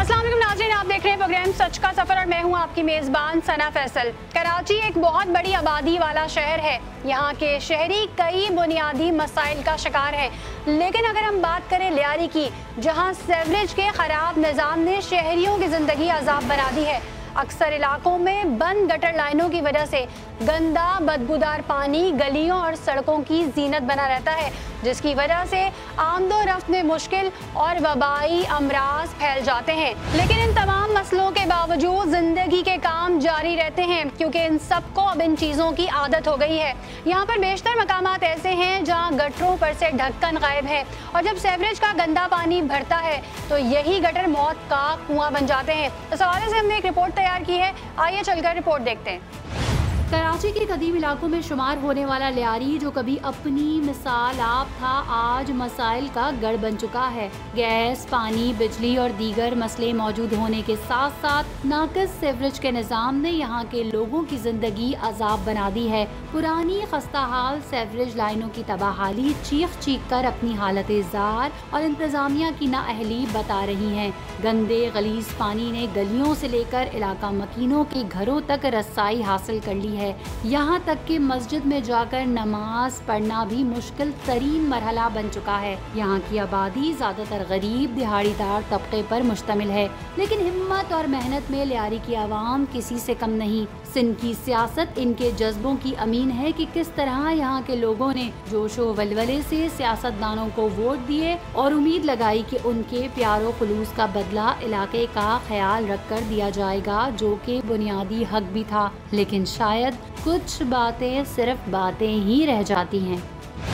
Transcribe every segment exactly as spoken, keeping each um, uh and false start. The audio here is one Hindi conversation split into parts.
अस्सलाम वालेकुम नाज़रीन, आप देख रहे हैं प्रोग्राम सच का सफर और मैं हूं आपकी मेज़बान सना फैसल। कराची एक बहुत बड़ी आबादी वाला शहर है। यहाँ के शहरी कई बुनियादी मसाइल का शिकार है, लेकिन अगर हम बात करें लियारी की, जहाँ सीवरेज के खराब निज़ाम ने शहरियों की जिंदगी अजाब बना दी है। अक्सर इलाकों में बंद गटर लाइनों की वजह से गंदा बदबूदार पानी गलियों और सड़कों की जीनत बना रहता है, जिसकी वजह से आमदोरफ्त में मुश्किल और वबाई अमराज फैल जाते हैं। लेकिन इन तमाम मसलों के बावजूद जिंदगी के काम जारी रहते हैं, क्योंकि इन सबको अब इन चीज़ों की आदत हो गई है। यहाँ पर बेशतर मकामात ऐसे हैं जहाँ गटरों पर से ढक्कन गायब है, और जब सीवरेज का गंदा पानी भरता है तो यही गटर मौत का कुआं बन जाते हैं। इस हवाले से हमने एक रिपोर्ट तैयार की है, आइए चलकर रिपोर्ट देखते हैं। कराची के कदीम इलाकों में शुमार होने वाला लियारी, जो कभी अपनी मिसाल आप था, आज मसाइल का गढ़ बन चुका है। गैस, पानी, बिजली और दीगर मसले मौजूद होने के साथ साथ नाक़िस सीवरेज के निज़ाम ने यहाँ के लोगों की जिंदगी अजाब बना दी है। पुरानी खस्ता हाल सीवरेज लाइनों की तबाहाली चीख चीख कर अपनी हालत ज़ार और इंतजामिया की नाअहली बता रही है। गंदे गलीज पानी ने गलियों से लेकर इलाका मकीनों के घरों तक रसाई हासिल कर ली है। यहाँ तक कि मस्जिद में जाकर नमाज पढ़ना भी मुश्किल तरीन मरहला बन चुका है। यहाँ की आबादी ज्यादातर गरीब दिहाड़ीदार तबके पर मुश्तमिल है, लेकिन हिम्मत और मेहनत में लियारी की आवाम किसी से कम नहीं। सिंध की सियासत इनके जज्बों की अमीन है कि किस तरह यहाँ के लोगों ने जोशो वलवले से सियासतदानों को वोट दिए और उम्मीद लगाई कि उनके प्यारो खुलूस का बदला इलाके का ख्याल रख कर दिया जाएगा, जो कि बुनियादी हक भी था। लेकिन शायद कुछ बातें सिर्फ बातें ही रह जाती हैं।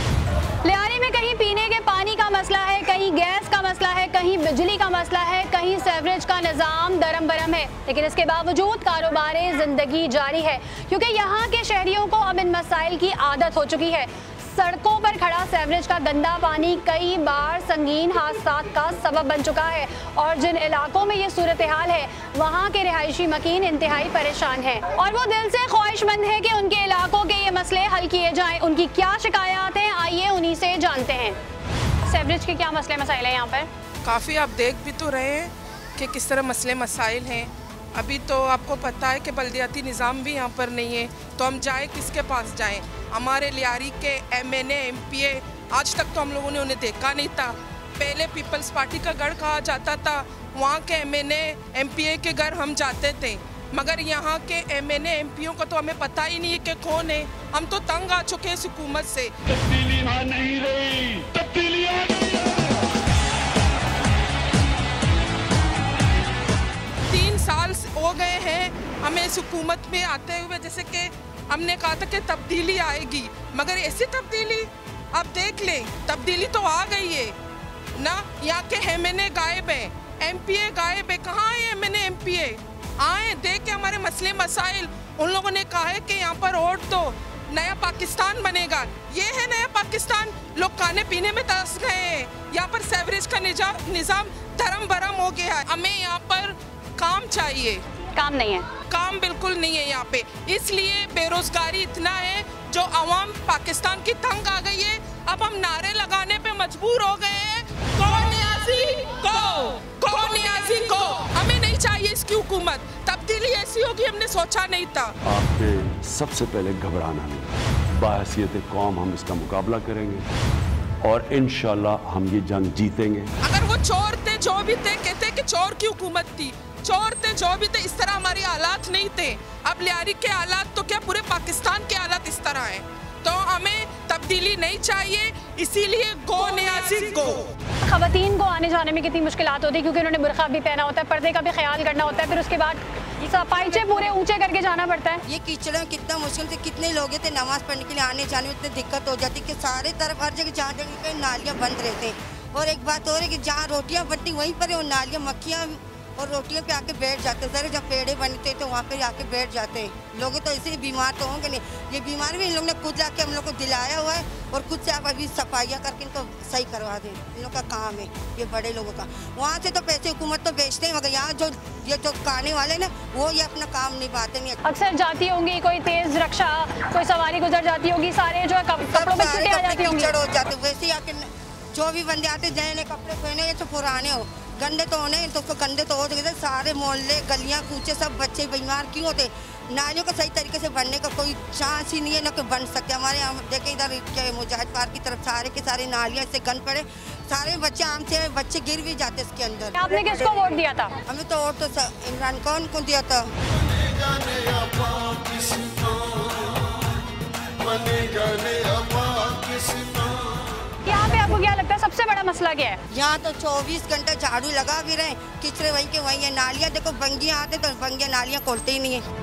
लियारी में कहीं पीने के पानी का मसला है, कहीं गैस का मसला है, कहीं बिजली का मसला है, कहीं सीवरेज का निज़ाम दरम बरम है, लेकिन इसके बावजूद कारोबारे जिंदगी जारी है, क्योंकि यहाँ के शहरियों को अब इन मसाइल की आदत हो चुकी है। सड़कों पर खड़ा सीवरेज का गंदा पानी कई बार संगीन हादसात का सबब बन चुका है, और जिन इलाकों में ये सूरत हाल है वहाँ के रिहायशी मकीन इंतहाई परेशान हैं, और वो दिल से ख्वाहिशमंद है कि उनके इलाकों के ये मसले हल किए जाएं। उनकी क्या शिकायत हैं, आइए उन्हीं से जानते हैं। सीवरेज के क्या मसले मसाइल हैं यहाँ पर? काफ़ी आप देख भी तो रहे हैं कि किस तरह मसले मसाइल हैं। अभी तो आपको पता है कि बल्दियाती निज़ाम भी यहाँ पर नहीं है, तो हम जाए किसके पास जाएं? हमारे लियारी के M N A M P A आज तक तो हम लोगों ने उन्हें देखा नहीं था। पहले पीपल्स पार्टी का गढ़ कहा जाता था, वहाँ के M N A M P A के घर हम जाते थे, मगर यहाँ के M N A M P O का तो हमें पता ही नहीं है कि कौन है। हम तो तंग आ चुके हैं इस हुकूमत से। तब्दीली आ नहीं रही, तब्दीली आ नहीं रही। तीन साल हो गए हैं हमें इस हुकूमत में आते हुए, जैसे कि हमने कहा था कि तब्दीली आएगी, मगर ऐसी तब्दीली आप देख लें, तब्दीली तो आ गई है ना। यहाँ के एम एन ए गायब है, एम पी ए गायब है। कहाँ है M N A M P A? आए देख के हमारे मसले मसाइल। उन लोगों ने कहा है कि यहाँ पर वोट दो, नया पाकिस्तान बनेगा। ये है नया पाकिस्तान? लोग खाने पीने में तरस गए हैं। यहाँ पर सीवरेज का निज़ाम धर्म भरम हो गया है। हमें यहाँ पर काम चाहिए। काम नहीं है, काम बिल्कुल नहीं है यहाँ पे, इसलिए बेरोजगारी इतना है जो आवाम पाकिस्तान की तंग आ गई है। अब हम नारे लगाने पे मजबूर हो गए हैं, कौन नियाज़ी को, कौन नियाज़ी को। हमें नहीं चाहिए इसकी हुकूमत। तब्दीली ऐसी होगी हमने सोचा नहीं था। आपने सबसे पहले घबराना नहीं, बाहसियत कौम हम इसका मुकाबला करेंगे और इंशाल्लाह हम ये जंग जीतेंगे। अगर वो चोर थे, जो भी थे, कहते कि चोर की हुकूमत थी, चोर थे जो भी थे, इस तरह हमारे हालात नहीं थे। अब लियारी के हालात तो क्या, पूरे पाकिस्तान के हालात इस तरह हैं। तो हमें तब्दीली नहीं चाहिए, इसीलिए गो नियाज़ी गो। खवातीन को आने जाने में कितनी मुश्किलात होती है, क्योंकि उन्होंने बुरखा भी पहना होता है, पर्दे का भी ख्याल करना होता है, फिर उसके बाद सफाईचे पूरे ऊंचे करके जाना पड़ता है। ये कीचड़ में कितना मुश्किल से कितने लोग थे नमाज पढ़ने के लिए आने जाने में इतनी दिक्कत हो जाती कि सारे तरफ हर जगह जहाँ जगह कहीं नालियाँ बंद रहते। और एक बात और है कि जहाँ रोटियाँ बनती वहीं पर वो नालियाँ मक्खियाँ और रोटियों पे आके बैठ जाते हैं। जरा जब पेड़े बनते तो वहाँ पे आके बैठ जाते हैं लोग। तो ऐसे ही बीमार तो होंगे नहीं, ये बीमार भी इन लोग ने खुद लाके हम लोग को दिलाया हुआ है, और खुद से आप अभी सफाइयाँ करके इनको सही करवा दें। इन लोग का काम है, ये बड़े लोगों का। वहाँ से तो पैसे हुकूमत तो बेचते हैं, मगर यहाँ जो ये जो खाने वाले ना वो ये अपना काम निभाते नहीं। अक्सर जाती होंगी, कोई तेज रक्षा, कोई सवारी गुजर जाती होगी, सारे जो है कपड़ों पे छुट्टी आ जाती होंगी। हो जाते वैसे ही आके जो भी बंदे आते नए नए कपड़े पहने, ये तो पुराने हो गंदे तो होने तो उसको गंदे तो हो सकते, सारे मोहल्ले गलियां कूचे सब बच्चे बीमार क्यों होते। नालियों को सही तरीके से बनने का कोई चांस ही नहीं है, ना कोई बन सकते। हमारे यहाँ देखें इधर मुजाहिद पार्क की तरफ सारे के सारे नालियाँ इससे गंद पड़े, सारे बच्चे आम से बच्चे गिर भी जाते इसके अंदर। आपने किसको वोट दिया था? हमें तो वोट तो इमरान खान को दिया था। यहाँ पे आपको क्या लगता है सबसे बड़ा मसला क्या है? यहाँ तो चौबीस घंटे झाड़ू लगा भी रहे, किचरे वहीं के वहीं है। नालियाँ देखो, बंगियाँ आते तो बंगियाँ नालियाँ खोलते ही नहीं है।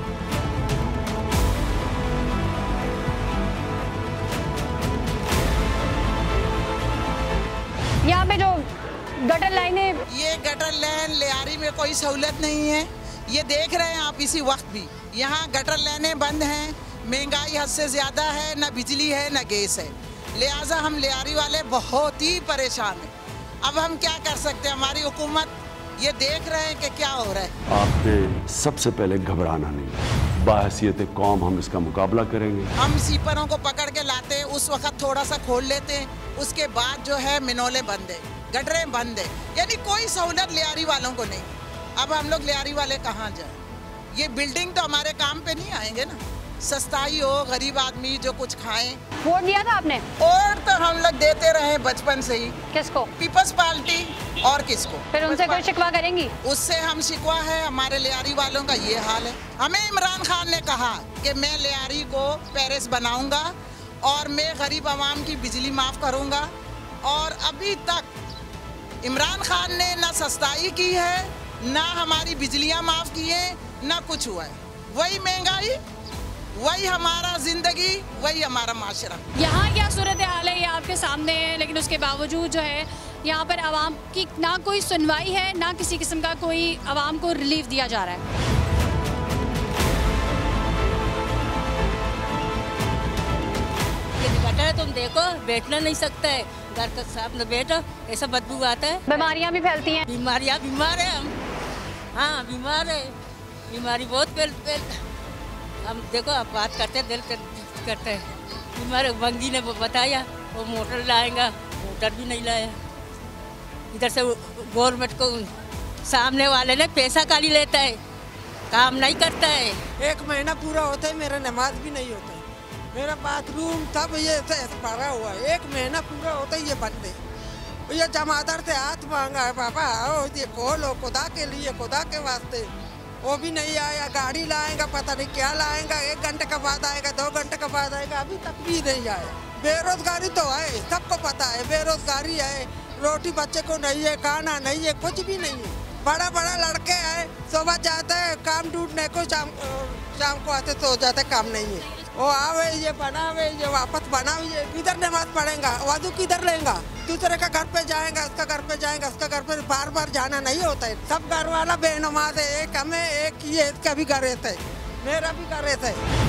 यहाँ पे जो गटर लाइनें, ये गटर लाइन लियारी में कोई सहूलत नहीं है। ये देख रहे हैं आप इसी वक्त भी यहाँ गटर लाइनें बंद हैं। महंगाई हद से ज़्यादा है, ना बिजली है ना गैस है, लिहाजा हम लियारी वाले बहुत ही परेशान हैं। अब हम क्या कर सकते हैं? हमारी हुकूमत ये देख रहे हैं कि क्या हो रहा है। आपने सबसे पहले घबराना नहीं, बाहसियत कौम हम इसका मुकाबला करेंगे। हम सीपरों को पकड़ के लाते हैं, उस वक्त थोड़ा सा खोल लेते हैं, उसके बाद जो है मिनोले बंद है, गटरें बंद है, यानी कोई सहूलत लियारी वालों को नहीं। अब हम लोग लियारी वाले कहाँ जाएं? ये बिल्डिंग तो हमारे काम पे नहीं आएंगे ना। सस्ताई हो, गरीब आदमी जो कुछ खाएं। वोट दिया था आपने? और तो हम लोग देते रहे बचपन से ही। किसको? People's party. और किसको? फिर उनसे कोई शिकवा करेंगी? उससे हम शिकवा है, हमारे लियारी वालों का ये हाल है। हमें इमरान खान ने कहा कि मैं लियारी को पेरिस बनाऊंगा और मैं गरीब आवाम की बिजली माफ़ करूंगा, और अभी तक इमरान खान ने ना सस्ताई की है, ना हमारी बिजलियां माफ़ की हैं, ना कुछ हुआ है। वही महंगाई, वही हमारा जिंदगी, वही हमारा माशरा। यहाँ क्या सूरत हाल है ये आपके सामने है, लेकिन उसके बावजूद जो है यहाँ पर आवाम की ना कोई सुनवाई है, ना किसी किस्म का कोई आवाम को रिलीफ दिया जा रहा है। गटर तुम देखो, बैठना नहीं सकता है, घर का साफ न बैठो, ऐसा बदबू आता है। बीमारियाँ भी फैलती हैं। बीमारियाँ बीमार है हम, हाँ बीमार है, बीमारी बहुत फैल फैल हम देखो आप बात करते दिल कर, करते हैं। बीमार बंगी ने बताया वो मोटर लाएगा, मोटर भी नहीं लाया। इधर से गवर्नमेंट को सामने वाले ने पैसा काली लेता है, काम नहीं करता है। एक महीना पूरा होता है मेरा नमाज भी नहीं होता है, मेरा बाथरूम तब ये भरा हुआ है, एक महीना पूरा होता है ये बंद है। ये जमादार से हाथ मांगा है, पापा आओ ये खोलो खुदा के लिए, खुदा के वास्ते, वो भी नहीं आया। गाड़ी लाएगा, पता नहीं क्या लाएगा, एक घंटे के बाद आएगा, दो घंटे के बाद आएगा, अभी तक भी नहीं आया। बेरोजगारी तो है, सबको पता है बेरोजगारी है, रोटी बच्चे को नहीं है, खाना नहीं है, कुछ भी नहीं है। बड़ा बड़ा लड़के हैं, सुबह जाते हैं काम ढूंढने को, शाम शाम को आते तो जाते काम नहीं है। वो आवे ये बनावे ये वापस बनावे, ये किधर नमाज पढ़ेगा, वजू किधर लेगा, दूसरे का घर पे जाएगा, उसका घर पे जाएगा, उसका घर पे बार बार जाना नहीं होता है। सब घर वाला बेनमाज है, एक हमें एक ये इसका भी घर रहता है, मेरा भी घर रहता है।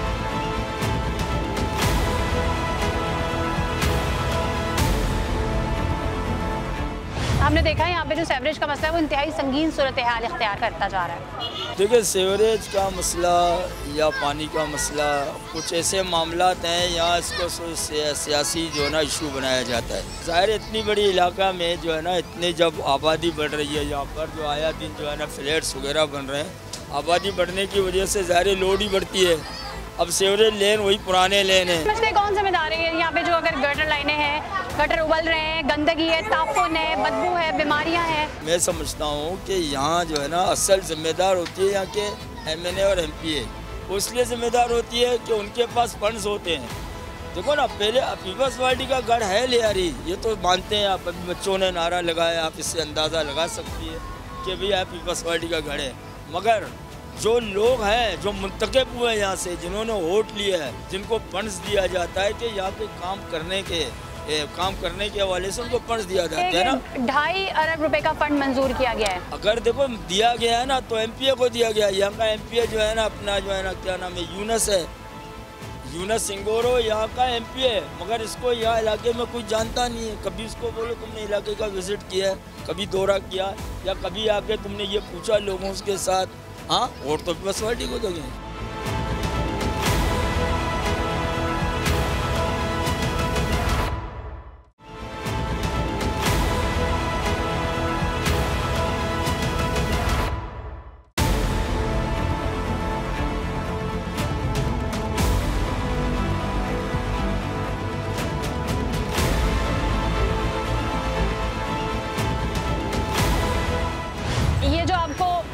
हमने देखा है यहाँ पे जो सीवरेज का मसला है वो इंतहाई संगीन सूरत हाल इख्तियार करता जा रहा है। देखिए सीवरेज का मसला या पानी का मसला कुछ ऐसे मामलात हैं यहाँ इसको सियासी जो है ना इशू बनाया जाता है। ज़ाहिर इतनी बड़ी इलाका में जो है ना इतनी जब आबादी बढ़ रही है, यहाँ पर जो आया दिन जो है ना फ्लैट्स वगैरह बन रहे हैं, आबादी बढ़ने की वजह से ज़ाहिर लोड ही बढ़ती है। अब सीवरेज लेन वही पुराने लेन है। समझते कौन जिम्मेदार है यहाँ पे जो अगर गटर लाइनें हैं, गटर उबल रहे हैं, गंदगी है, ताफुन है, बदबू है, बीमारियाँ हैं? मैं समझता हूँ कि यहाँ जो है ना असल जिम्मेदार होती है यहाँ के एम एन ए और एम पी ए। वो इसलिए जिम्मेदार होती है कि उनके पास फंड्स होते हैं। देखो ना पहले पीपल्स पार्टी का गढ़ है लियारी, ये तो मानते हैं आप, अभी बच्चों ने नारा लगाया, आप इससे अंदाज़ा लगा सकती है कि भैया पीपल्स पार्टी का गढ़ है। मगर जो लोग हैं जो मुंतखब हुए हैं यहाँ से, जिन्होंने वोट लिया है, जिनको फंड्स दिया जाता है कि यहाँ पे काम करने के ए, काम करने के हवाले से उनको फंड्स दिया जाता है ना। ढाई अरब रुपए का फंड मंजूर किया गया है। अगर देखो दिया गया है ना तो एम पी ए को दिया गया। यहाँ का एम पी ए जो है ना अपना जो है ना क्या नाम है, यूनस है, यूनस सिंगोरो यहाँ का एम पी ए, मगर इसको यहाँ इलाके में कोई जानता नहीं है। कभी इसको बोलो तुमने इलाके का विजिट किया है, कभी दौरा किया, या कभी आके तुमने ये पूछा लोगों के साथ, हाँ वोट तो पीपल्स पार्टी को दोगे।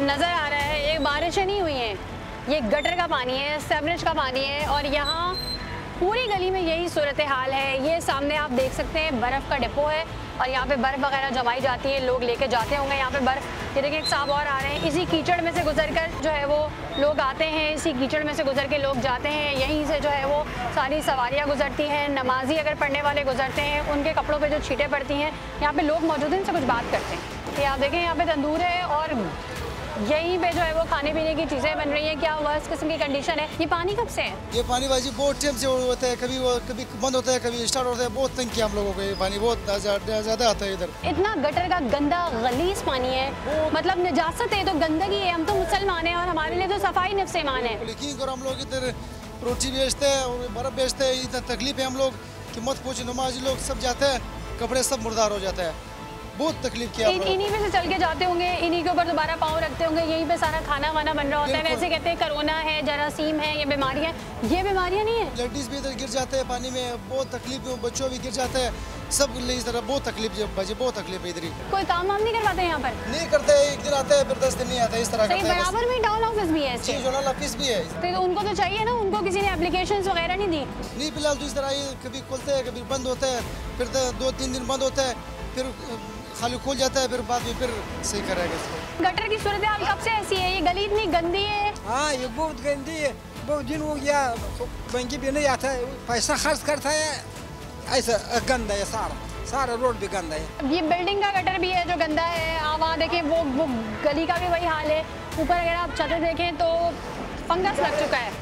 नज़र आ रहा है ये बारिशें नहीं हुई हैं, ये गटर का पानी है, सेवरेज का पानी है और यहाँ पूरी गली में यही सूरत हाल है। ये सामने आप देख सकते हैं बर्फ़ का डिपो है और यहाँ पे बर्फ़ वगैरह जमाई जाती है, लोग लेके जाते होंगे यहाँ पे बर्फ़। ये देखिए एक साहब और आ रहे हैं, इसी कीचड़ में से गुजर कर जो है वो लोग आते हैं, इसी कीचड़ में से गुजर के लोग जाते हैं। यहीं से जो है वो सारी सवारियाँ गुजरती हैं, नमाजी अगर पढ़ने वाले गुजरते हैं उनके कपड़ों पर जो छींटें पड़ती हैं। यहाँ पे लोग मौजूद हैं, इनसे कुछ बात करते हैं। ये आप देखें यहाँ पे तंदूर है और यहीं पे जो है वो खाने पीने की चीज़ें बन रही हैं। क्या वर्स्ट किस्म की कंडीशन है। ये पानी कब से है? ये पानी बाजी बहुत टाइम से होता है, कभी वो कभी बंद होता है, कभी स्टार्ट होता है। बहुत तंग किया हम लोगों को, ये पानी बहुत ज़्यादा आता है इधर। इतना गटर का गंदा गलीज पानी है, मतलब नजासत है तो गंदगी है। हम तो मुसलमान हैं और हमारे लिए तो सफाई नफ्स ईमान है। लेकिन और हम लोग इधर रोटी बेचते हैं और बर्फ़ बेचते हैं, इतना तकलीफ है हम लोग कि मत पूछो। नमाजी लोग सब जाते हैं, कपड़े सब मुर्दार हो जाता है, बहुत तकलीफ किया। इन, इन्हीं पे से चल के जाते होंगे, इन्हीं के ऊपर दोबारा पाँव रखते होंगे, यहीं पे सारा खाना वाना बन रहा होता है। वैसे कहते हैं कोरोना है, जरासीम है, ये बीमारियाँ, ये बीमारियाँ नहीं है। लेडीज भी इधर गिर जाते हैं पानी में, बहुत तकलीफ है, बच्चों भी गिर जाते हैं, सब इस तरह बहुत तकलीफ बजे बहुत तकलीफ है इधर। कोई काम वाम नहीं करवाते यहाँ पर? नहीं करते, एक दिन आते हैं फिर दस दिन नहीं आते, इस तरह करते हैं। बराबर में टाउन ऑफिस भी है, जोनल ऑफिस भी है। तो उनको तो चाहिए ना, उनको किसी ने एप्लीकेशंस वगैरह नहीं दी? नहीं, फिलहाल तो इस तरह कभी खुलते हैं कभी बंद होते हैं, फिर दो तीन दिन बंद होता है, फिर खाली खुल जाता है, फिर बाद में फिर सही करेगा इसको। गटर की सूरत हाल कब से ऐसी है? ये गली इतनी गंदी है। हाँ, ये बहुत गंदी है, बहुत दिन हो गया, बैंक भी नहीं आता है, पैसा खर्च करता है, ऐसा गंदा है सारा सारा रोड भी गंदा है। ये बिल्डिंग का गटर भी है जो गंदा है। आप वहाँ देखें वो वो गली का भी वही हाल है। ऊपर अगर आप छतें देखें तो फंगस लग चुका है।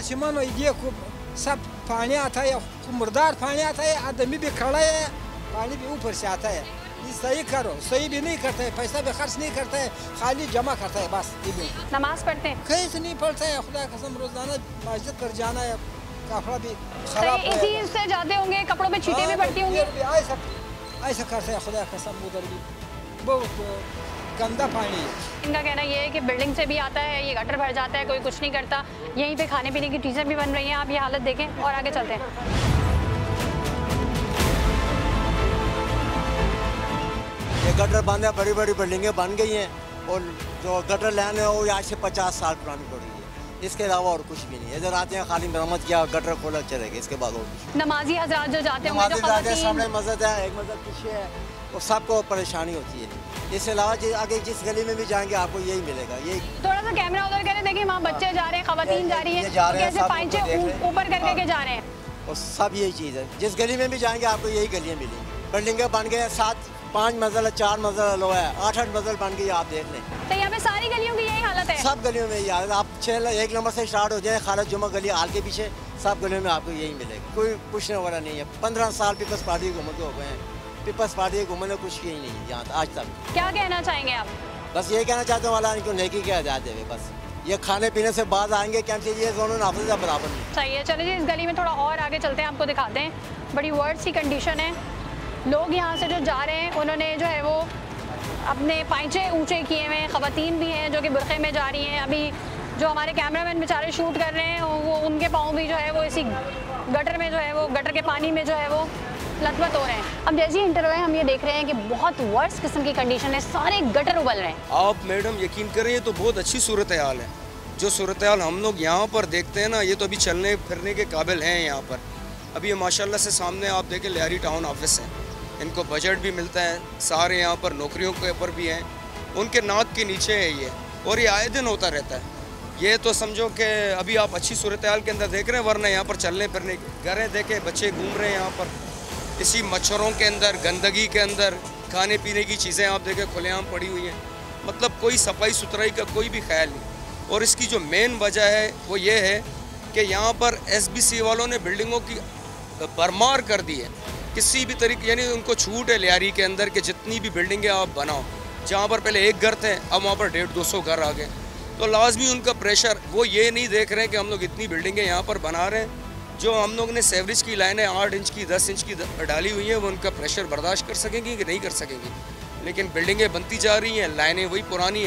ये सब पानी आता है, मुर्दार पानी आता है, आदमी भी खड़ा है, पानी भी ऊपर से आता है। सही करो, सही भी नहीं करते है, पैसा भी खर्च नहीं करता है, खाली जमा करता है बस। नमाज पढ़ते हैं? कहीं से नहीं पढ़ता है, खुदा कसम रोजाना मस्जिद पर जाना है, कपड़ा भी खराब है। इसी से जाते होंगे, कपड़ों पे छींटें भी पड़ती होंगी। ऐसा ऐसा करते हैं, खुदा कसम उधर भी बहुत गंदा पानी है। इनका कहना ये है कि बिल्डिंग से भी आता है, ये गटर भर जाता है, कोई कुछ नहीं करता। यहीं पे खाने पीने की चीज़ें भी बन रही हैं। आप ये हालत देखें और आगे चलते हैं। ये गटर बंद है, बड़ी बड़ी बिल्डिंगें बन गई हैं और जो गटर लाइन है वो आज से पचास साल पुरानी पड़ी है। इसके अलावा और कुछ भी नहीं है। इधर आते हैं, खाली मरम्मत किया, गटर खोला, चलेगा, इसके बाद और कुछ। नमाजी हजरात जो जाते होंगे, जो खवातीन सामने मस्जिद है, एक मस्जिद पीछे है, वो सबको परेशानी होती है। इसके अलावा आगे जिस गली में भी जाएंगे आपको यही मिलेगा। यही थोड़ा सा कैमरा उधर करें, देखिए वहाँ बच्चे जा रहे हैं, खवातीन जा रही है, कैसे पाइंचे ऊपर कर लेके जा रहे हैं। और सब यही चीज़ है, जिस गली में भी जाएंगे आपको यही गलियाँ मिलेंगी। बिल्डिंगें बन गए, सात पाँच मंजिल, चार मंजिल लो है, आठ आठ मंजिल बन गई, आप देख लें। तो यहाँ पे सारी गलियों की यही हालत है? सब गलियों में यही हालत। आप छः एक नंबर से स्टार्ट हो जाए, खालिद जुमा गली आल के पीछे, सब गलियों में आपको यही मिलेगा। कोई पूछने वाला नहीं है। पंद्रह साल पीपल्स पार्टी घूमते हो गए हैं, पीपल्स पार्टी घूमने कुछ यही नहीं है यहाँ आज तक। क्या कहना चाहेंगे आप? बस ये कहना चाहते हैं वाला इनको नेकी के हदायत देवे। बस ये खाने पीने से बाद आएंगे क्या चीज़, ये दोनों नाफिज बराबर नहीं। सही है, चलिए इस गली में थोड़ा और आगे चलते हैं, आपको दिखाते हैं। बड़ी वर्स्ट सी कंडीशन है। लोग यहाँ से जो जा रहे हैं उन्होंने जो है वो अपने पाइंचे ऊंचे किए हुए हैं। खवातीन भी हैं जो कि बुरखे में जा रही हैं। अभी जो हमारे कैमरामैन बेचारे शूट कर रहे हैं वो उनके पाँव भी जो है वो इसी गटर में जो है वो गटर के पानी में जो है वो लथपथ हो रहे हैं। अब जैसे ही इंटरव्यू है हम ये देख रहे हैं कि बहुत वर्स्ट किस्म की कंडीशन है, सारे गटर उबल रहे हैं। आप मैडम यकीन करें ये तो बहुत अच्छी सूरत हाल है। जो सूरत हाल हम लोग यहाँ पर देखते हैं ना, ये तो अभी चलने फिरने के काबिल हैं यहाँ पर। अभी ये माशाल्लाह से सामने आप देखें लियारी टाउन ऑफिस है, इनको बजट भी मिलता है, सारे यहाँ पर नौकरियों के ऊपर भी हैं, उनके नाक के नीचे है ये, और ये आए दिन होता रहता है। ये तो समझो कि अभी आप अच्छी सूरत हाल के अंदर देख रहे हैं, वरना यहाँ पर चलने फिरने घरें देखें, बच्चे घूम रहे हैं यहाँ पर इसी मच्छरों के अंदर, गंदगी के अंदर। खाने पीने की चीज़ें आप देखें खुलेआम पड़ी हुई हैं, मतलब कोई सफाई सुथराई का कोई भी ख्याल नहीं। और इसकी जो मेन वजह है वो ये है कि यहाँ पर एसबीसी वालों ने बिल्डिंगों की भरमार कर दी है किसी भी तरीके, यानी उनको छूट है लियारी के अंदर कि जितनी भी बिल्डिंगें आप बनाओ। जहाँ पर पहले एक घर थे अब वहाँ पर डेढ़ दो सौ घर आ गए, तो लाजमी उनका प्रेशर, वो ये नहीं देख रहे हैं कि हम लोग इतनी बिल्डिंगें यहाँ पर बना रहे हैं। जो हम लोग ने सेवरेज की लाइनें आठ इंच की दस इंच की डाली हुई हैं, वो उनका प्रेशर बर्दाश्त कर सकेंगी कि नहीं कर सकेंगी। लेकिन बिल्डिंगें बनती जा रही हैं, लाइनें वही पुरानी हैं,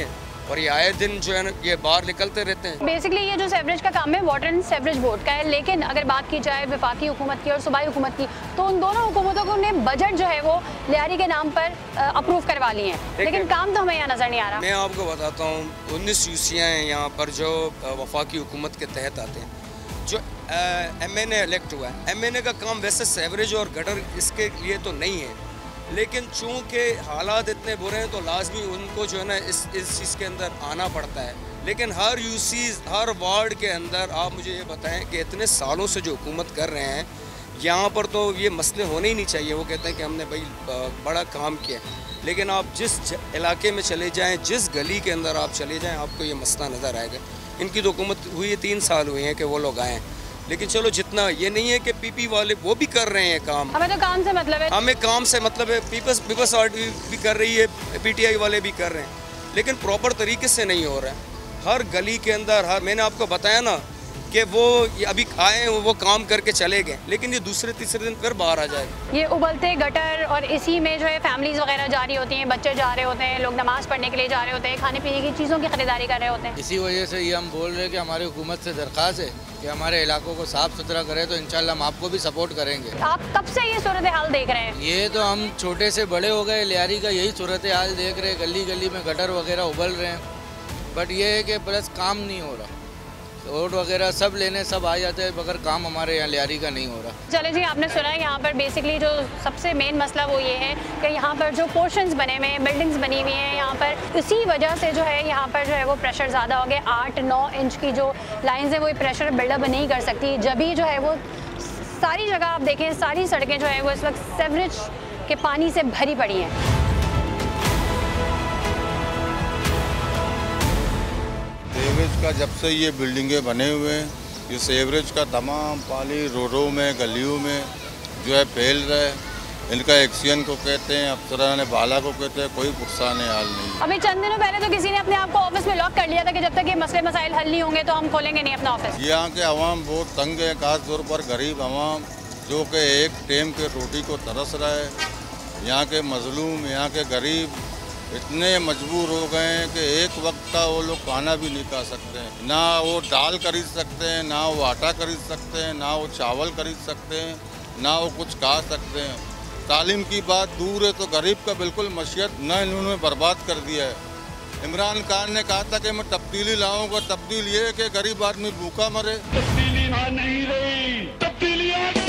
और ये आए दिन जो है ना ये बाहर निकलते रहते हैं। बेसिकली ये जो सेवरेज का काम है वाटर एंड सेवरेज बोर्ड का है, लेकिन अगर बात की जाए वफाकी हुकूमत की और सूबाई हुकूमत की तो उन दोनों हुकूमतों को ने बजट जो है वो लियारी के नाम पर अप्रूव करवा लिए हैं, लेकिन काम तो हमें यहाँ नजर नहीं आ रहा। मैं आपको बताता हूँ उन्नीस यूसियाँ हैं यहाँ पर जो वफाकी हुकूमत के तहत आते हैं। जो एम एन ए इलेक्ट हुआ है, एम एन ए का काम वैसे सेवरेज और गटर इसके लिए तो नहीं है, लेकिन चूँकि हालात इतने बुरे हैं तो लाजमी उनको जो है ना इस इस चीज़ के अंदर आना पड़ता है। लेकिन हर यूसीज हर वार्ड के अंदर आप मुझे ये बताएं कि इतने सालों से जो हुकूमत कर रहे हैं यहाँ पर तो ये मसले होने ही नहीं चाहिए। वो कहते हैं कि हमने भाई बड़ा काम किया, लेकिन आप जिस इलाके में चले जाएँ, जिस गली के अंदर आप चले जाएँ, आपको ये मसला नज़र आएगा। इनकी तो हुकूमत हुई है, तीन साल हुए हैं कि वो लोग आएँ, लेकिन चलो जितना ये नहीं है कि पीपी वाले वो भी कर रहे हैं काम। हमें तो काम से मतलब है, हमें काम से मतलब है। पीपल्स पीपल्स पार्टी भी कर रही है, पीटीआई वाले भी कर रहे हैं, लेकिन प्रॉपर तरीके से नहीं हो रहा है। हर गली के अंदर हर मैंने आपको बताया ना कि वो अभी आए वो काम करके चले गए, लेकिन ये दूसरे तीसरे दिन फिर बाहर आ जाएगा। ये उबलते गटर और इसी में जो है फैमिलीज वगैरह जा रही होती हैं, बच्चे जा रहे होते हैं, लोग नमाज पढ़ने के लिए जा रहे होते हैं, खाने पीने की चीज़ों की खरीदारी कर रहे होते हैं। इसी वजह से ये हम बोल रहे हैं कि हमारी हुकूमत से दरख्वास्त है कि हमारे इलाकों को साफ सुथरा करे, तो इंशाल्लाह हम आपको भी सपोर्ट करेंगे। आप कब से ये सूरत हाल देख रहे हैं? ये तो हम छोटे से बड़े हो गए, लियारी का यही सूरत हाल देख रहे हैं। गली गली में गटर वगैरह उबल रहे हैं, बट ये है कि प्लस काम नहीं हो रहा। रोड वगैरह सब लेने सब आ जाते हैं, मगर काम हमारे यहाँ लियारी का नहीं हो रहा। चले जी, आपने सुना है यहाँ पर बेसिकली जो सबसे मेन मसला वो ये है कि यहाँ पर जो पोर्शंस बने हुए हैं, बिल्डिंग्स बनी हुई हैं यहाँ पर, इसी वजह से जो है यहाँ पर जो है वो प्रेशर ज़्यादा हो गया। आठ नौ इंच की जो लाइन्स हैं वो प्रेशर बिल्डअप नहीं कर सकती, जब भी जो है वो सारी जगह आप देखें, सारी सड़कें जो है वो इस वक्त सेवरेज के पानी से भरी पड़ी हैं। सेवरेज का जब से ये बिल्डिंगें बने हुए हैं, ये सेवरेज का तमाम पानी रोडों में गलियों में जो है फैल रहा है। इनका एक्सीजन को कहते हैं, अफसरान बाला को कहते हैं, कोई पुरसान हाल नहीं। अभी चंद दिनों पहले तो किसी ने अपने आप को ऑफिस में लॉक कर लिया था कि जब तक ये मसले मसाइल हल नहीं होंगे तो हम खोलेंगे नहीं अपना ऑफिस। यहाँ के अवाम बहुत तंग है, खास तौर पर गरीब अवाम जो कि एक टाइम के रोटी को तरस रहा है। यहाँ के मजलूम, यहाँ के गरीब इतने मजबूर हो गए हैं कि एक वक्त का वो लोग खाना भी नहीं खा सकते हैं। ना वो दाल खरीद सकते हैं, ना वो आटा खरीद सकते हैं, ना वो चावल खरीद सकते हैं, ना वो कुछ खा सकते हैं। तालीम की बात दूर है तो गरीब का बिल्कुल मशीयत न इन्होंने बर्बाद कर दिया है। इमरान खान ने कहा था कि मैं तब्दीली लाऊंगा, तब्दीली ये है कि गरीब आदमी भूखा मरे। तब्दीली आ नहीं रही, तब्दीली आ गई।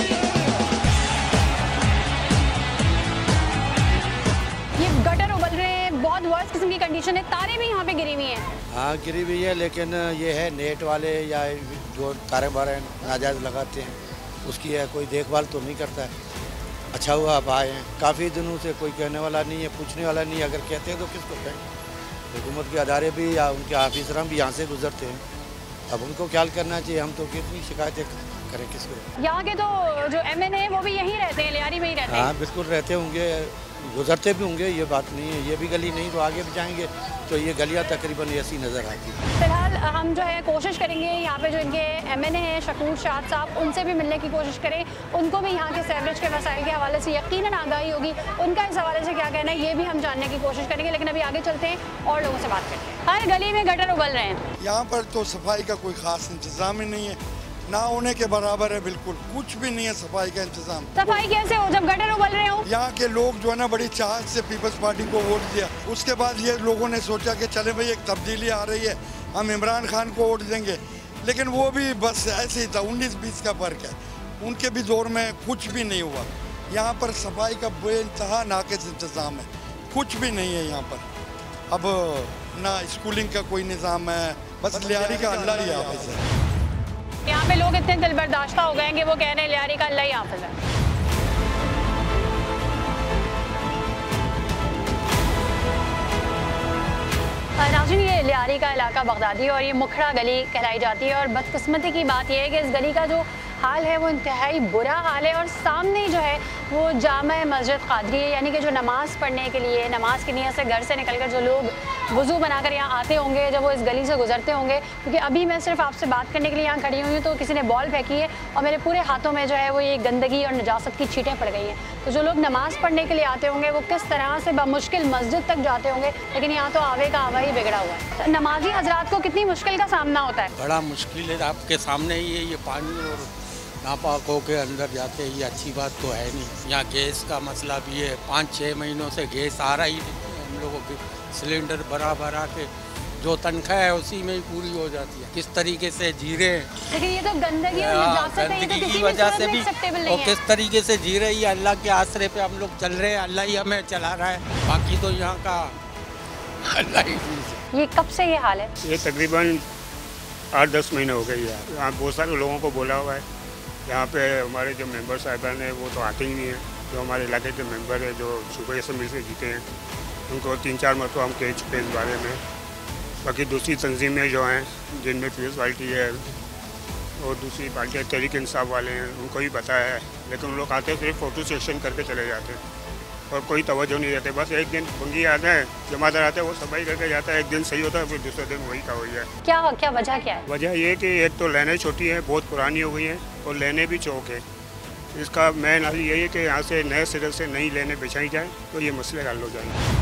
ये गटर उबल रहे हैं, बहुत वर्स्ट किस्म की कंडीशन है, तारें भी यहाँ पे गिरी हुई हैं। हाँ गिरी हुई है, लेकिन ये है नेट वाले या जो कारोबार नाजायज़ लगाते हैं उसकी है कोई देखभाल तो नहीं करता है। अच्छा हुआ आप आए हैं, काफ़ी दिनों से कोई कहने वाला नहीं है, पूछने वाला नहीं है। अगर कहते हैं तो किसको कहें? हुकूमत के अदारे भी या उनके ऑफिसर भी यहाँ से गुजरते हैं, अब उनको ख्याल करना चाहिए। हम तो कितनी शिकायतें करें किसको? यहाँ के तो जो एम एन ए वो भी यहीं रहते हैं, लियारी में ही रहते हैं। हाँ बिल्कुल रहते होंगे, गुजरते भी होंगे, ये बात नहीं है। ये भी गली नहीं तो आगे भी जाएंगे तो ये गलियाँ तकरीबन ऐसी नज़र आती है। फिलहाल हम जो है कोशिश करेंगे यहाँ पे जो इनके एम एन ए हैं शकूर शाद साहब, उनसे भी मिलने की कोशिश करें। उनको भी यहाँ के सेवरेज के मसाइल के हवाले से यकीनन आगाही होगी, उनका इस हवाले से क्या कहना है ये भी हम जानने की कोशिश करेंगे। लेकिन अभी आगे चलते हैं और लोगों से बात करते हैं। हर गली में गटर उबल रहे हैं। यहाँ पर तो सफाई का कोई खास इंतजाम ही नहीं है, ना होने के बराबर है, बिल्कुल कुछ भी नहीं है सफाई का इंतजाम। सफाई कैसे हो जब गटर उबल रहे हो? यहाँ के लोग जो है ना बड़ी चाहत से पीपल्स पार्टी को वोट दिया, उसके बाद ये लोगों ने सोचा कि चले भाई एक तब्दीली आ रही है, हम इमरान खान को वोट देंगे, लेकिन वो भी बस ऐसे ही था, उन्नीस बीस का फर्क है। उनके भी दौर में कुछ भी नहीं हुआ। यहाँ पर सफाई का बेइंतहा नाक़िस इंतज़ाम है, कुछ भी नहीं है यहाँ पर। अब ना स्कूलिंग का कोई निज़ाम है, बस लियारी का अल्लाह ही हाफ़िज़ है। यहाँ पे लोग इतने दिल बर्दाश्ता हो गए हैं कि वो कह रहे हैं लियारी का अल्लाह ही हाफ़िज़ है। नाज़रीन, ये लियारी का इलाका बगदादी और ये मुखड़ा गली कहलाई जाती है और बदकिस्मती की बात यह है कि इस गली का जो हाल है वो इंतहाई बुरा हाल है और सामने जो है वो जामा मस्जिद क़ादरी है, यानी कि जो नमाज़ पढ़ने के लिए, नमाज की नियत से घर से निकलकर जो लोग वुज़ू बनाकर यहाँ आते होंगे जब वो इस गली से गुजरते होंगे, क्योंकि अभी मैं सिर्फ आपसे बात करने के लिए यहाँ खड़ी हुई हूँ तो किसी ने बॉल फेंकी है और मेरे पूरे हाथों में जो है वो ये गंदगी और नजासत की छींटें पड़ गई हैं। तो जो लोग नमाज़ पढ़ने के लिए आते होंगे वो किस तरह से बमुश्किल मस्जिद तक जाते होंगे, लेकिन यहाँ तो आवे का आवा ही बिगड़ा हुआ है। नमाजी हजरात को कितनी मुश्किल का सामना होता है? बड़ा मुश्किल है, आपके सामने ही है ये पानी और नापाक होके अंदर जाते, ये अच्छी बात तो है नहीं। यहाँ गैस का मसला भी है, पाँच छः महीनों से गैस आ रहा ही नहीं हम लोगों की, सिलेंडर भरा भरा के जो तनख्वाह है उसी में ही पूरी हो जाती है। किस तरीके से जी रहे हैं, लेकिन ये तो गंदगी और नजासत है, ये तो किसी भी वजह सूरत से में भी एक्सेप्टेबल और नहीं है। किस तरीके से जी रहे हैं, अल्लाह के आसरे पे हम लोग चल रहे हैं, अल्लाह ही हमें चला रहा है, बाकी तो यहाँ का अल्लाह ही। ये कब से ये हाल है? ये तकरीबन आठ दस महीने हो गए यार। यहाँ बहुत सारे लोगों को बोला हुआ है, यहाँ पे हमारे जो मेंबर साहिबान हैं वो तो आते ही नहीं हैं। जो हमारे इलाके के मेंबर हैं जो सूबाई असम्बली से जीते हैं उनको तीन चार मरतबा हम कह चुके हैं इस बारे में। बाकी दूसरी तंजीमें जो हैं जिनमें पीपल्स पार्टी है और दूसरी पार्टियाँ तहरीक इंसाफ वाले हैं उनको भी पता है, लेकिन उन लोग आते हैं सिर्फ फ़ोटो सेक्शन करके चले जाते हैं और कोई तवज्जो नहीं देते। बस एक दिन बंगी आते हैं, जमादार आते हैं, वो सफाई करके जाता है, एक दिन सही होता है फिर दूसरे दिन वही का वही है। क्या क्या वजह क्या है? वजह ये कि एक तो लाइनें छोटी हैं, बहुत पुरानी हो गई हैं और लाइनें भी चौक है। इसका मेन हल यही है कि यहाँ से नए सिरे से नई लाइनें बिछाई जाएँ तो ये मसले हल हो जाएंगे।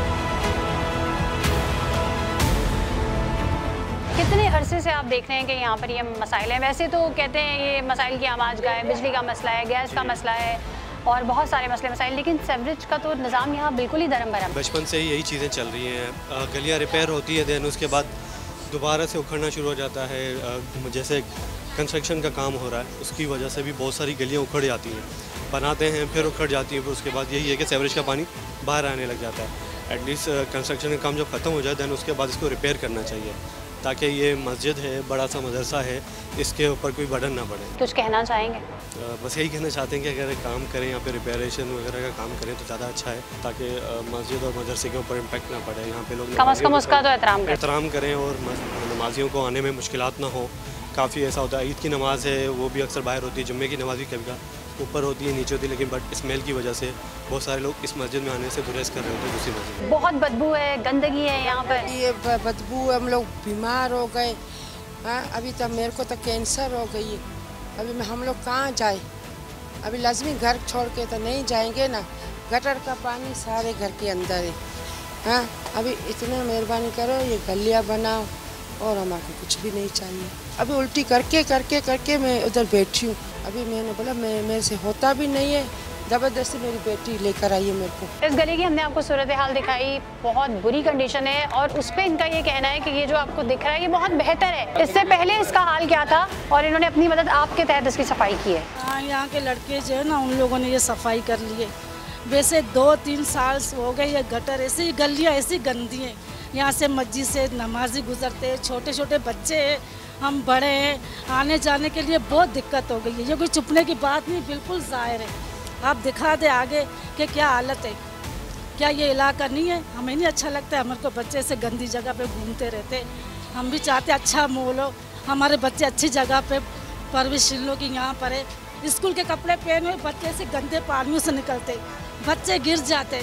कितने अरसे से आप देख रहे हैं कि यहाँ पर ये मसाइल हैं? वैसे तो कहते हैं ये मसाइल की आवाज़ का है, बिजली का मसला है, गैस का मसला है और बहुत सारे मसले मसाइल, लेकिन सेवरेज का तो निज़ाम यहाँ बिल्कुल ही धर्म भरम। बचपन से ही यही चीज़ें चल रही हैं, गलियाँ रिपेयर होती है, देन उसके बाद दोबारा से उखड़ना शुरू हो जाता है। जैसे कंस्ट्रक्शन का काम हो रहा है उसकी वजह से भी बहुत सारी गलियाँ उखड़ जाती हैं, बनाते हैं फिर उखड़ जाती हैं, फिर उसके बाद यही है कि सेवरेज का पानी बाहर आने लग जाता है। एटलीस्ट कंस्ट्रक्शन का काम जब ख़त्म हो जाए देन उसके बाद इसको रिपेयर करना चाहिए ताकि ये मस्जिद है, बड़ा सा मदरसा है, इसके ऊपर कोई बर्डन ना पड़े। कुछ कहना चाहेंगे? बस यही कहना चाहते हैं कि अगर काम करें यहाँ पे रिपेयरेशन वगैरह का काम करें तो ज़्यादा अच्छा है ताकि मस्जिद और मदरसे के ऊपर इम्पैक्ट ना पड़े। यहाँ पे लोग कम अज़ कम उसका तो एहतराम करें एहतराम करें और नमाजियों को आने में मुश्किलात ना हो। काफ़ी ऐसा होता है, ईद की नमाज़ है वो भी अक्सर बाहर होती है, जुम्मे की नमाज़ भी कभी का ऊपर होती है नीचे होती है, लेकिन बट स्मेल की वजह से बहुत सारे लोग इस मस्जिद में आने से गुरेज कर रहे होते हैं दूसरी मस्जिद में। बहुत बदबू है, गंदगी है यहाँ पर। ये बदबू हम लोग बीमार हो गए। हाँ, अभी तक मेरे को तो कैंसर हो गई है, अभी मैं हम लोग कहाँ जाए? अभी लाजमी घर छोड़ के तो नहीं जाएंगे ना, गटर का पानी सारे घर के अंदर है। हाँ, अभी इतना मेहरबानी करो ये गलियाँ बनाओ और हमारे कुछ भी नहीं चाहिए। अभी उल्टी करके करके करके मैं उधर बैठी हूँ, अभी मैंने बोला मैं मेरे से होता भी नहीं है, ज़बरदस्ती मेरी बेटी लेकर आई है मेरे को। इस गली की हमने आपको सूरत हाल दिखाई, बहुत बुरी कंडीशन है और उस पर इनका ये कहना है कि ये जो आपको दिख रहा है ये बहुत बेहतर है। इससे पहले इसका हाल क्या था और इन्होंने अपनी मदद आपके तहत इसकी सफाई की है। हाँ, यहाँ के लड़के जो है ना उन लोगों ने ये सफाई कर ली है। वैसे दो तीन साल हो गए ये गटर ऐसी गलियाँ ऐसी गंदी हैं, यहाँ से मस्जिद से नमाजी गुजरते हैं, छोटे छोटे बच्चे हैं, हम बड़े हैं, आने जाने के लिए बहुत दिक्कत हो गई है। ये कोई छुपने की बात नहीं, बिल्कुल ज़ाहिर है। आप दिखा दे आगे कि क्या हालत है, क्या ये इलाका नहीं है? हमें नहीं अच्छा लगता है, हमारे को बच्चे से गंदी जगह पे घूमते रहते। हम भी चाहते अच्छा माहौल हो, हमारे बच्चे अच्छी जगह पे परवरिश लो कि यहाँ पर है। स्कूल के कपड़े पहने हुए बच्चे से गंदे पानियों से निकलते, बच्चे गिर जाते,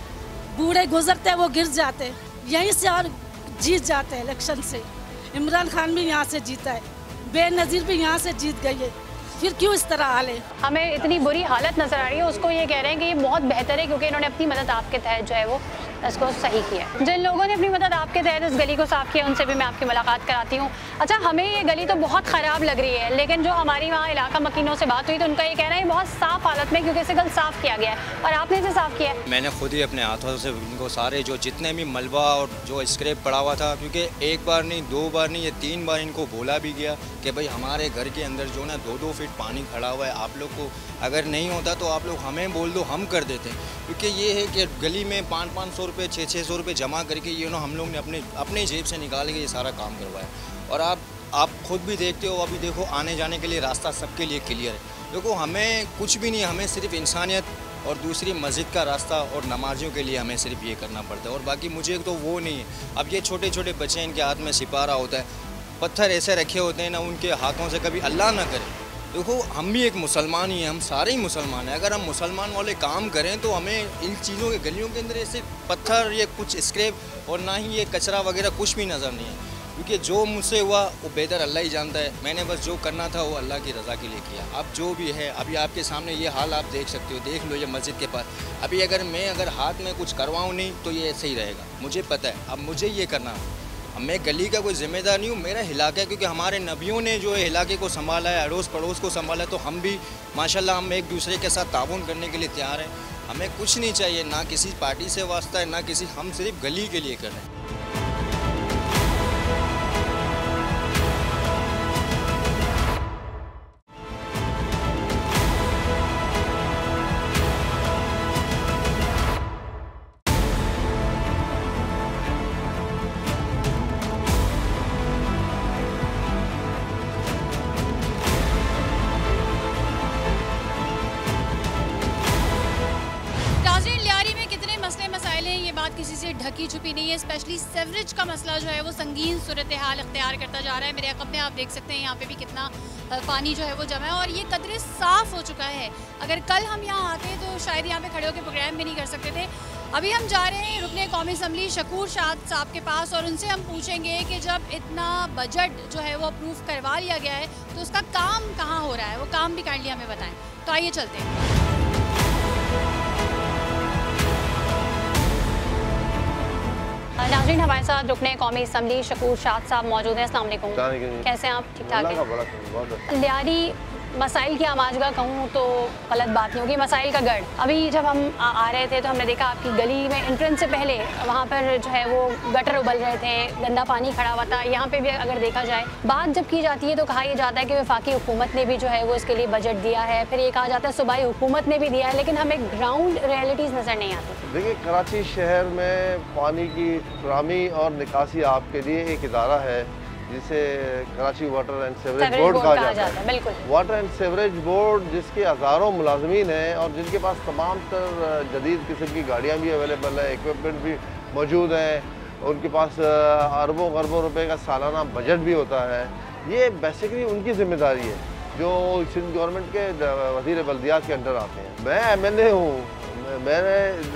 बूढ़े गुजरते वो गिर जाते, यहीं से और जीत जाते हैं इलेक्शन से। इमरान खान भी यहाँ से जीता है, बेनज़ीर भी यहाँ से जीत गई है, फिर क्यों इस तरह हाल है? हमें इतनी बुरी हालत नजर आ रही है, उसको ये कह रहे हैं कि ये बहुत बेहतर है क्योंकि इन्होंने अपनी मदद आपके तहत जो है वो इसको सही किया। जिन लोगों ने अपनी मदद आपके तहत इस गली को साफ किया उनसे भी मैं आपकी मुलाकात कराती हूँ। अच्छा, हमें ये गली तो बहुत ख़राब लग रही है, लेकिन जो हमारी वहाँ इलाका मकीनों से बात हुई तो उनका ये कहना है बहुत साफ हालत में, क्योंकि इसे कल साफ किया गया है और आपने इसे साफ किया है। मैंने खुद ही अपने हाथों से उनको सारे जो जितने भी मलबा और जो स्क्रैप पड़ा हुआ था, क्योंकि एक बार नहीं दो बार नहीं ये तीन बार इनको बोला भी गया कि भाई हमारे घर के अंदर जो ना दो दो फीट पानी खड़ा हुआ है, आप लोग को अगर नहीं होता तो आप लोग हमें बोल दो, हम कर देते हैं। क्योंकि ये है कि गली में पाँच पाँच सौ रुपये छः छः सौ रुपये जमा करके ये ना हम लोग ने अपने अपने जेब से निकाल के ये सारा काम करवाया। और आप आप खुद भी देखते हो, अभी देखो आने जाने के लिए रास्ता सबके लिए क्लियर है। देखो हमें कुछ भी नहीं, हमें सिर्फ इंसानियत और दूसरी मस्जिद का रास्ता और नमाजियों के लिए हमें सिर्फ ये करना पड़ता है। और बाकी मुझे तो वो नहीं है। अब ये छोटे छोटे बच्चे इनके हाथ में सिपारा होता है, पत्थर ऐसे रखे होते हैं ना, उनके हाथों से कभी अल्लाह ना करे देखो हम भी एक मुसलमान ही हैं, हम सारे ही मुसलमान हैं। अगर हम मुसलमान वाले काम करें तो हमें इन चीज़ों के गलियों के अंदर ऐसे पत्थर या कुछ स्क्रैप और ना ही ये कचरा वगैरह कुछ भी नज़र नहीं है, क्योंकि जो मुझसे हुआ वो बेहतर अल्लाह ही जानता है। मैंने बस जो करना था वो अल्लाह की रज़ा के लिए किया। अब जो भी है, अभी आपके सामने ये हाल आप देख सकते हो, देख लो ये मस्जिद के पास। अभी अगर मैं अगर हाथ में कुछ करवाऊँ नहीं तो ये ऐसे ही रहेगा, मुझे पता है। अब मुझे ये करना है, अब मैं गली का कोई ज़िम्मेदार नहीं हूँ, मेरा इलाका है, क्योंकि हमारे नबियों ने जो है इलाके को संभाला है, अड़ोस पड़ोस को संभाला है, तो हम भी माशाल्लाह हम एक दूसरे के साथ ताउन करने के लिए तैयार हैं। हमें कुछ नहीं चाहिए, ना किसी पार्टी से वास्ता है, ना किसी, हम सिर्फ गली के लिए कर रहे हैं। किसी से ढकी छुपी नहीं है। स्पेशली सेवरेज का मसला जो है वो संगीन सूरत हाल इख्तियार करता जा रहा है। मेरे अक़ब में आप देख सकते हैं यहाँ पे भी कितना पानी जो है वो जमा है और ये कदरे साफ़ हो चुका है। अगर कल हम यहाँ आते तो शायद यहाँ पे खड़े होकर प्रोग्राम भी नहीं कर सकते थे। अभी हम जा रहे हैं रुकने कौमी असम्बली शकूर शाद साहब के पास और उनसे हम पूछेंगे कि जब इतना बजट जो है वो अप्रूव करवा लिया गया है तो उसका काम कहाँ हो रहा है, वो काम भी काइंडली हमें बताएँ। तो आइए चलते हैं। नाज़रीन, हमारे साथ रुकने कौमी असम्बली शकूर शाद साहब मौजूद हैं। अस्सलाम वालेकुम, कैसे हैं आप? ठीक ठाक हैं? लियारी मसाइल की आमाजगा कहूँ तो गलत बात नहीं होगी, मसाइल का गढ़। अभी जब हम आ, आ रहे थे तो हमने देखा आपकी गली में एंट्रेंस से पहले वहाँ पर जो है वो गटर उबल रहे थे, गंदा पानी खड़ा हुआ था। यहाँ पे भी अगर देखा जाए, बात जब की जाती है तो कहा यह जाता है कि वफाकी हुकूमत ने भी जो है वो इसके लिए बजट दिया है, फिर ये कहा जाता है सूबाई हुकूमत ने भी दिया है, लेकिन हमें ग्राउंड रियलिटीज़ नज़र नहीं आती। देखिए, कराची शहर में पानी की फराहमी और निकासी आपके लिए एक इदारा है जिसे Karachi water and sewerage board कहा जाता है। बिल्कुल, वाटर एंड सीवरेज बोर्ड जिसके हज़ारों मुलाजमीन हैं और जिनके पास तमाम तर जदीद किस्म की गाड़ियाँ भी अवेलेबल है, इक्विपमेंट भी मौजूद हैं, उनके पास अरबों अरबों रुपए का सालाना बजट भी होता है। ये बेसिकली उनकी जिम्मेदारी है जो सिंध गवर्नमेंट के वज़ीर बल्दियात के अंडर आते हैं। मैं एम एन ए हूँ, मैंने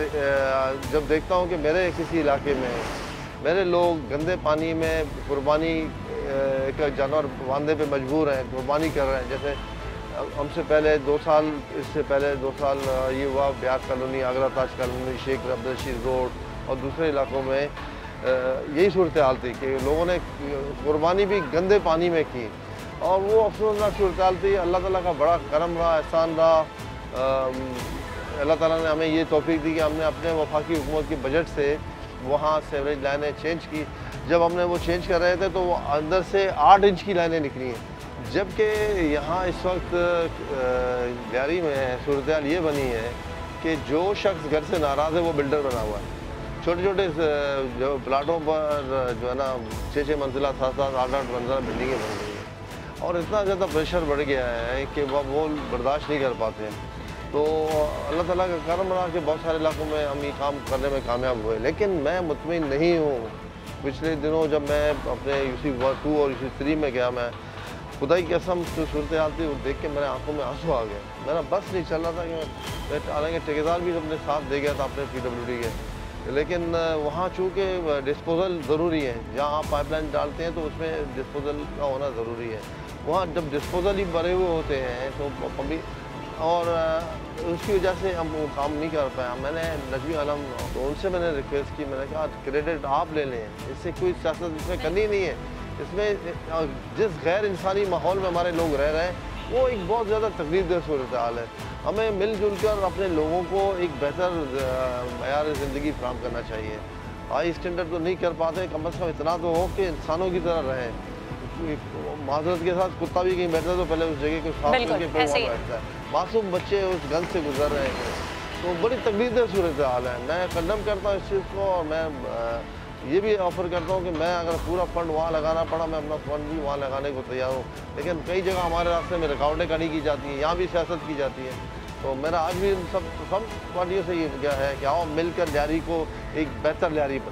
जब देखता हूँ कि मेरे किसी इलाके में मेरे लोग गंदे पानी में कुर्बानी एक जानवर बांधने पे मजबूर हैं, कुर्बानी कर रहे हैं। जैसे हमसे पहले दो साल इससे पहले दो साल ये हुआ, ब्याग colony, Agra Taj colony, Sheikh Abdul Rashid road और दूसरे इलाकों में यही सूरत हाल थी कि लोगों ने कुर्बानी भी गंदे पानी में की और वो अफसोसनाक सूरत हाल थी। अल्लाह ताला का बड़ा करम रहा, एहसान रहा। अल्लाह ताला ने हमें ये तौफीक दी कि हमने अपने वफाकी हुकूमत के बजट से वहाँ सेवरेज लाइनें चेंज की। जब हमने वो चेंज कर रहे थे तो वो अंदर से आठ इंच की लाइनें निकली हैं, जबकि यहाँ इस वक्त लियारी में सूरत हाल ये बनी है कि जो शख्स घर से नाराज़ है वो बिल्डर बना हुआ है। छोटे छोटे जो प्लाटों पर जो है ना छः छः मंजिला सात सात आठ आठ मंजिला बिल्डिंगें बन गई हैं और इतना ज़्यादा प्रेशर बढ़ गया है कि वह वो बर्दाश्त नहीं कर पाते हैं। तो अल्लाह ताला का करम रहा कि बहुत सारे इलाकों में हम ये काम करने में कामयाब हुए, लेकिन मैं मुतमिन नहीं हूँ। पिछले दिनों जब मैं अपने यूसी टू और यूसी थ्री में गया, मैं खुदा की कसम जो सूरत हाल थी वो देख के मेरे आंखों में आंसू आ गए। मेरा बस नहीं चल रहा था कि मैं, हालांकि ठेकेदार भी अपने साथ दे गया था अपने पी डब्ल्यू डी के, लेकिन वहाँ चूँकि डिस्पोज़ल ज़रूरी है, जहाँ आप पाइपलाइन डालते हैं तो उसमें डिस्पोज़ल का होना ज़रूरी है। वहाँ जब डिस्पोज़ल ही भरे हुए होते हैं तो कभी और उसकी वजह से हम वो काम नहीं कर पाया। मैंने नजमी आलम तो उनसे मैंने रिक्वेस्ट की, मैंने कहा क्रेडिट आप ले लें, इससे कोई सियासत इसमें करनी नहीं है। इसमें जिस गैर इंसानी माहौल में हमारे लोग रह रहे हैं वो एक बहुत ज़्यादा तकलीफदेह सूरत हाल है। हमें मिलजुल कर अपने लोगों को एक बेहतर मयार ज़िंदगी फराहम करना चाहिए। हाई स्टैंडर्ड तो नहीं कर पाते, कम अज़ कम इतना तो हो कि इंसानों की तरह रहें। माजरत के साथ कुत्ता भी कहीं बैठता है तो पहले उस जगह को साफ करके फिर वहाँ बैठता है। मासूम बच्चे उस गंद से गुजर रहे हैं तो बड़ी तकलीफदेह सूरत हाल है। मैं कंडम करता हूँ इस चीज़ को और मैं ये भी ऑफ़र करता हूँ कि मैं अगर पूरा फंड वहाँ लगाना पड़ा मैं अपना फंड भी वहाँ लगाने को तैयार हूँ, लेकिन कई जगह हमारे रास्ते में रुकावटें खड़ी की जाती हैं, यहाँ भी सियासत की जाती है। तो मेरा आज भी सब सब पार्टियों से ये क्या है कि आओ मिलकर लियारी को एक बेहतर लियारी बनाए।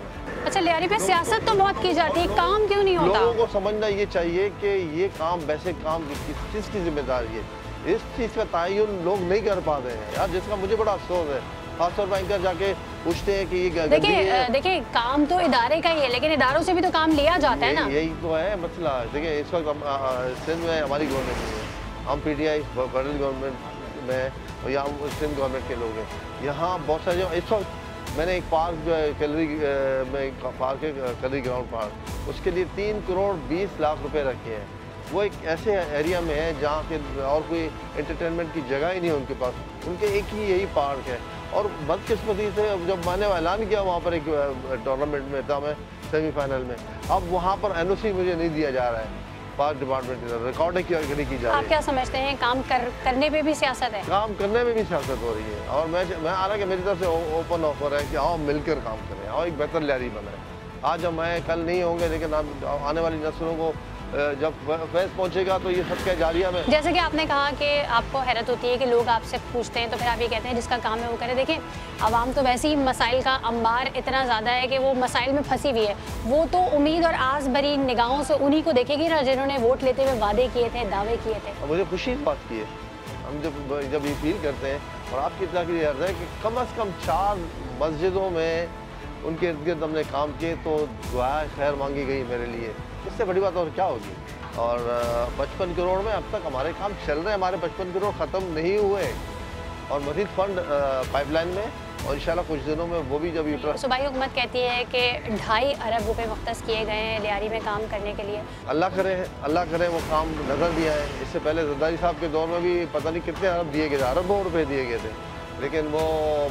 अच्छा, लियारी पे सियासत तो बहुत की जाती है, काम क्यों नहीं होता? लोगों को समझना ये चाहिए कि ये काम वैसे काम किस चीज़ की जिम्मेदारी है, इस चीज़ का तयन लोग नहीं कर पाते हैं यार, जिसका मुझे बड़ा अफसोस है। खासतौर पर एंकर जाके पूछते हैं कि ये देखिए देखिए काम तो इदारे का ही है, लेकिन इदारों से भी तो काम लिया जाता है ना। यही तो है मसला। देखिए इस वक्त सिंध में हमारी गवर्नमेंट नहीं है, हम P T I federal government में और यहाँ सिंध गवर्नमेंट के लोग हैं। यहाँ बहुत सारे जो इस वक्त मैंने एक पार्क जो है कैलरी में एक पार्क है कैलरी ग्राउंड पार्क, उसके लिए तीन करोड़ बीस लाख रुपए रखे हैं। वो एक ऐसे एरिया में है जहाँ के और कोई एंटरटेनमेंट की जगह ही नहीं है उनके पास, उनके एक ही यही पार्क है। और बदकिस्मती से जब मैंने ऐलान किया वहाँ पर एक टूर्नामेंट में था मैं सेमीफाइनल में, अब वहाँ पर एन ओ सी मुझे नहीं दिया जा रहा है पार्क डिपार्टमेंट की तरफ, रिकॉर्डिंग की की जा रही है। आप क्या समझते हैं, काम कर, करने पे भी सियासत है? काम करने में भी सियासत हो रही है और मैं मैं हालांकि मेरी तरफ से ओपन ऑफर है कि आओ मिलकर काम करें और एक बेहतर लियारी बनाए। आज हम मैं कल नहीं होंगे, लेकिन आने वाली नस्लों को जब फैस पहुंचेगा तो ये सबके जारिया में। जैसे कि आपने कहा कि आपको हैरत होती है कि लोग आपसे पूछते हैं तो फिर आप ये कहते हैं जिसका काम है वो करे। देखें आवाम तो वैसे ही मसाइल का अंबार इतना ज़्यादा है कि वो मसाइल में फंसी हुई है, वो तो उम्मीद और आस भरी निगाहों से उन्हीं को देखेगी ना जिन्होंने वोट लेते हुए वादे किए थे, दावे किए थे। मुझे खुशी इस बात की है, हम जब जब ये फील करते हैं और आपकी इतना की अर्ज है कि कम अज़ कम चार मस्जिदों में उनके इर्द गिर्द हमने काम किए तो दुआ खैर मांगी गई मेरे लिए, इससे बड़ी बात और क्या होगी। और पचपन करोड़ में अब तक हमारे काम चल रहे हैं, हमारे पचपन करोड़ ख़त्म नहीं हुए और मज़ीद फंड पाइपलाइन में और इंशाल्लाह कुछ दिनों में वो भी जब यूट्रस। सूबाई हुकूमत कहती है कि ढाई अरब रुपए मुख्तस किए गए हैं लियारी में काम करने के लिए। अल्लाह करे अल्लाह करे वो काम नज़र दिया है। इससे पहले जरदारी साहब के दौर में भी पता नहीं कितने अरब दिए गए थे, अरबों रुपये दिए गए थे, लेकिन वो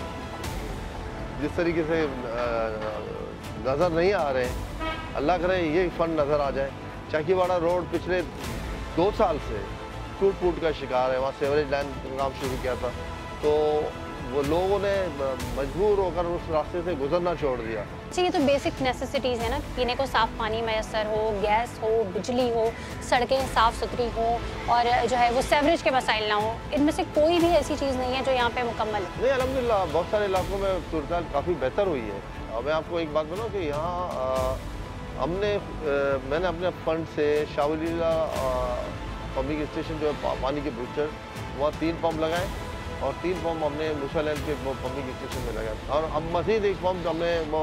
जिस तरीके से नज़र नहीं आ रहे, अल्लाह करे ये फ़ंड नज़र आ जाए। चाकीवाड़ा रोड पिछले दो साल से टूट फूट का शिकार है, वहाँ सेवरेज लाइन का काम शुरू किया था तो वो लोगों ने मजबूर होकर उस रास्ते से गुजरना छोड़ दिया। अच्छा, ये तो बेसिक नेसेसिटीज़ है ना, पीने को साफ़ पानी मैसर हो, गैस हो, बिजली हो, सड़कें साफ़ सुथरी हो और जो है वो सेवरेज के मसाइल ना हो, इनमें से कोई भी ऐसी चीज़ नहीं है जो यहाँ पे मुकम्मल है। नहीं अल्हम्दुलिल्लाह बहुत सारे इलाकों में सूरत काफ़ी बेहतर हुई है। और मैं आपको एक बात बताऊँ कि यहाँ हमने मैंने अपने फंड से शावलीला पंपिंग स्टेशन जो है पानी के ब्रूचर वहाँ तीन पंप लगाए और तीन पंप हमने मूसा लैंड के पंपिंग स्टेशन में लगाए और अब मज़ीद एक पंप हमने वो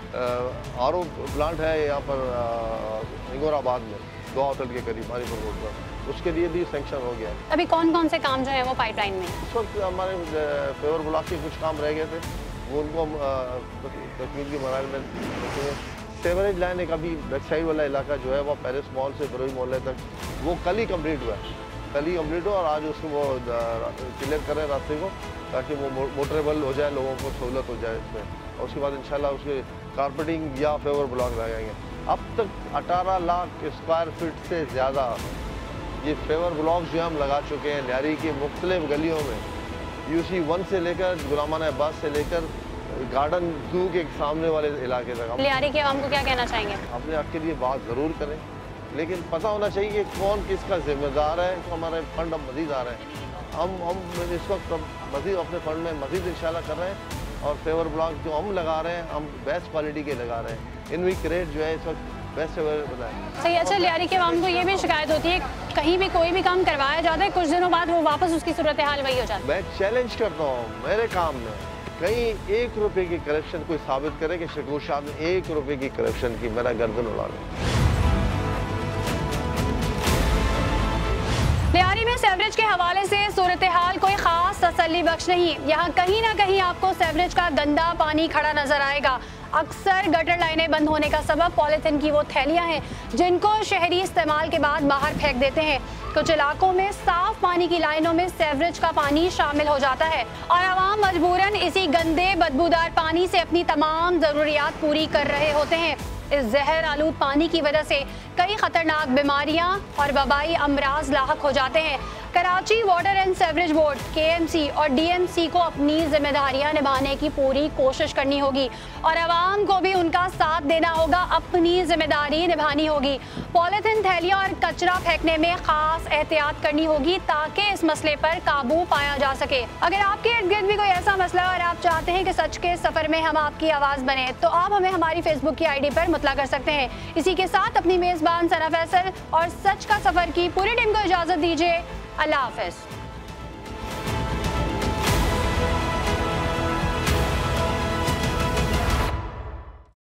आर ओ प्लांट है यहाँ पर इंगोराबाद में दो होटल के करीब मारीपुर रोड पर, उसके लिए भी सेंक्शन हो गया। अभी कौन कौन से काम जो है वो पाइपलाइन में? इस वक्त हमारे फेवर ब्लॉक के कुछ काम रह गए थे, वो उनको हम तकमील की मराहल में रखेंगे। सेवरेज लाइन एक अभी बैक साइड वाला इलाका जो है वो पेरिस मॉल से बरोई मोहल्ले तक वो कल ही कंप्लीट हुआ है, कल ही कंप्लीट हुआ और आज उसको वो क्लियर करें रास्ते को ताकि वो मोटरेबल हो जाए, लोगों को सहूलत हो जाए इसमें। और उसके बाद इंशाल्लाह उसके कारपेटिंग या फेवर ब्लॉक लगाएंगे। अब तक अठारह लाख स्क्वायर फीट से ज़्यादा ये फेवर ब्लॉक जो हम लगा चुके हैं लियारी की मुख्तलिफ गलियों में, यू सी वन से लेकर गुलामाना अब्बास से लेकर गार्डन जू के सामने वाले इलाके तक। लियारी के आवाम को क्या कहना चाहेंगे? अपने हक के लिए बात ज़रूर करें, लेकिन पता होना चाहिए कि कौन किसका जिम्मेदार है। तो हमारे फंड अब मज़ीद आ रहे हैं, हम हम इस वक्त मज़ीद अपने फंड में मज़ीद इंशाल्लाह कर रहे हैं और फेवर ब्लॉक जो हम लगा रहे हैं हम बेस्ट क्वालिटी के लगा रहे हैं। इनविक रेट जो है इस वक्त बेस्ट बनाए। सही। अच्छा, लियारी के आवाम को ये भी शिकायत होती है कहीं भी कोई भी काम करवाया जाता है, कुछ दिनों बाद वो वापस उसकी सूरत हाल वही हो जाती है। मैं चैलेंज करता हूँ, मेरे काम में कहीं एक रुपए की करप्शन कोई साबित करे कि शकूर शाह ने एक रुपए की करप्शन की, मेरा गर्दन उड़ा दे। लियारी में सेवरेज के हवाले से सूरत हाल कोई खास तसल्ली बख्श नहीं। यहाँ कहीं ना कहीं आपको सेवरेज का गंदा पानी खड़ा नजर आएगा। अक्सर गटर लाइनें बंद होने का सबब पॉलीथिन की वो थैलियां हैं जिनको शहरी इस्तेमाल के बाद बाहर फेंक देते हैं। कुछ इलाकों में साफ पानी की लाइनों में सेवरेज का पानी शामिल हो जाता है और आवाम मजबूरन इसी गंदे बदबूदार पानी से अपनी तमाम जरूरियात पूरी कर रहे होते हैं। इस जहर आलूद पानी की वजह से कई खतरनाक बीमारियां और वबाई अमराज लाहक हो जाते हैं। Karachi water and sewerage board, K M C और डी एम सी को अपनी जिम्मेदारियां निभाने की पूरी कोशिश करनी होगी और आवाम को भी उनका साथ देना होगा, अपनी जिम्मेदारी निभानी होगी। पॉलिथीन थैलियां और कचरा फेंकने में खास एहतियात करनी होगी ताकि इस मसले पर काबू पाया जा सके। अगर आपके इर्द गिर्द भी कोई ऐसा मसला है और आप चाहते हैं कि सच के सफर में हम आपकी आवाज बने, तो आप हमें हमारी फेसबुक की आई डी पर मुतला कर सकते हैं। इसी के साथ अपनी मेजबान सना फैसल और सच का सफर की पूरी टीम को इजाजत दीजिए। अल्लाह हाफिज।